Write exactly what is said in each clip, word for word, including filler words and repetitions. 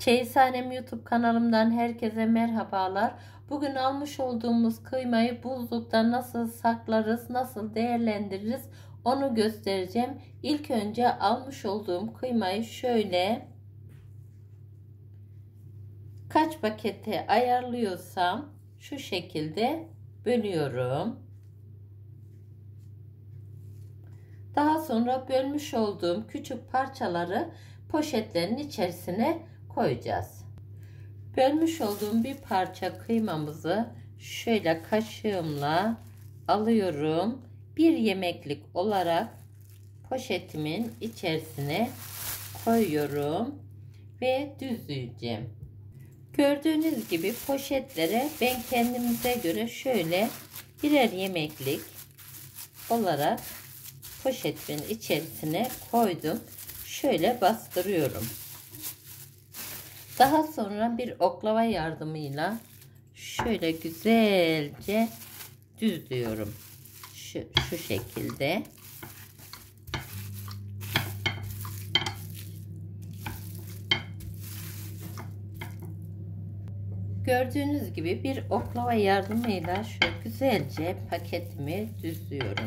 Çeyizhanem YouTube kanalımdan herkese merhabalar. Bugün almış olduğumuz kıymayı buzlukta nasıl saklarız, nasıl değerlendiririz onu göstereceğim. İlk önce almış olduğum kıymayı şöyle kaç pakete ayarlıyorsam şu şekilde bölüyorum. Daha sonra bölmüş olduğum küçük parçaları poşetlerin içerisine koyacağız. Bölmüş olduğum bir parça kıymamızı şöyle kaşığımla alıyorum. Bir yemeklik olarak poşetimin içerisine koyuyorum ve düzleyeceğim. Gördüğünüz gibi poşetlere ben kendimize göre şöyle birer yemeklik olarak poşetimin içerisine koydum. Şöyle bastırıyorum. Daha sonra bir oklava yardımıyla şöyle güzelce düzlüyorum. Şu, şu şekilde. Gördüğünüz gibi bir oklava yardımıyla şöyle güzelce paketimi düzlüyorum.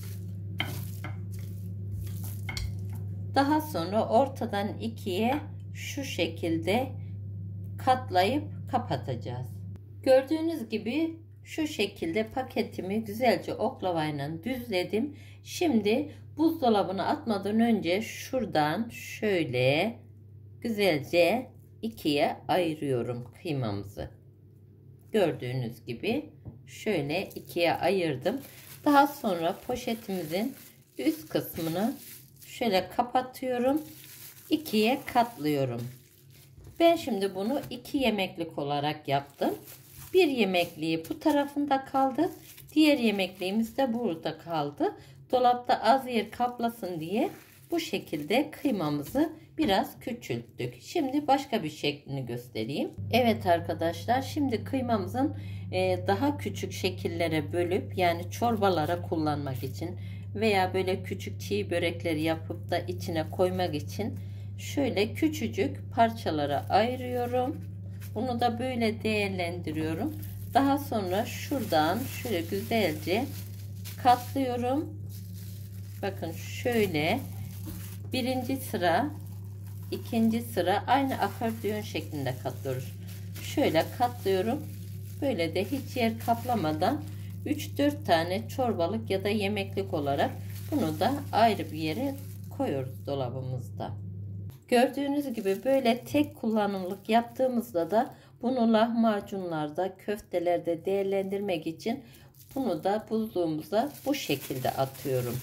Daha sonra ortadan ikiye şu şekilde katlayıp kapatacağız. Gördüğünüz gibi şu şekilde paketimi güzelce oklavayla düzledim. Şimdi buzdolabına atmadan önce şuradan şöyle güzelce ikiye ayırıyorum kıymamızı. Gördüğünüz gibi şöyle ikiye ayırdım. Daha sonra poşetimizin üst kısmını şöyle kapatıyorum. ikiye katlıyorum. Ben şimdi bunu iki yemeklik olarak yaptım. Bir yemekliği bu tarafında kaldı. Diğer yemekliğimiz de burada kaldı. Dolapta az yer kaplasın diye bu şekilde kıymamızı biraz küçülttük. Şimdi başka bir şeklini göstereyim. Evet arkadaşlar, şimdi kıymamızın daha küçük şekillere bölüp yani çorbalara kullanmak için veya böyle küçük çiğ börekleri yapıp da içine koymak için şöyle küçücük parçalara ayırıyorum. Bunu da böyle değerlendiriyorum. Daha sonra şuradan şöyle güzelce katlıyorum. Bakın şöyle birinci sıra, ikinci sıra aynı akordeon şeklinde katlıyoruz. Şöyle katlıyorum. Böyle de hiç yer kaplamadan üç dört tane çorbalık ya da yemeklik olarak bunu da ayrı bir yere koyuyoruz dolabımızda. Gördüğünüz gibi böyle tek kullanımlık yaptığımızda da bunu lahmacunlarda, köftelerde değerlendirmek için bunu da buzluğumuza bu şekilde atıyorum.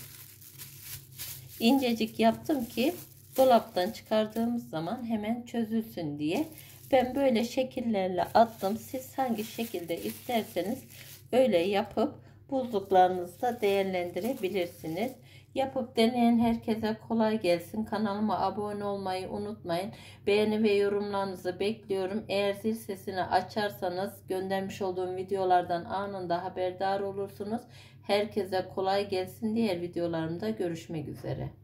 İncecik yaptım ki dolaptan çıkardığımız zaman hemen çözülsün diye. Ben böyle şekillerle attım. Siz hangi şekilde isterseniz öyle yapıp buzluklarınızda değerlendirebilirsiniz. Yapıp deneyen herkese kolay gelsin. Kanalıma abone olmayı unutmayın. Beğeni ve yorumlarınızı bekliyorum. Eğer zil sesini açarsanız göndermiş olduğum videolardan anında haberdar olursunuz. Herkese kolay gelsin. Diğer videolarımda görüşmek üzere.